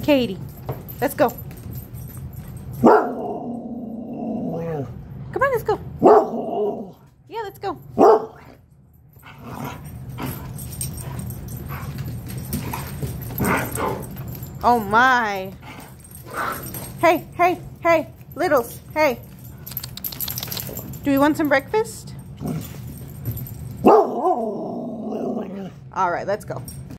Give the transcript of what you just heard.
Katie, let's go. Come on, let's go. Yeah, let's go. Oh my. Hey, hey, hey, littles, hey. Do we want some breakfast? All right, let's go.